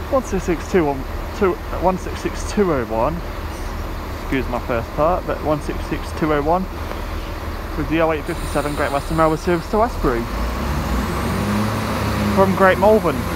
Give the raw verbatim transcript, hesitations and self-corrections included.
one six six two one one six six two oh one, excuse my first part, but one six six two oh one with the oh eight fifty-seven Great Western Railway service to Westbury from Great Malvern.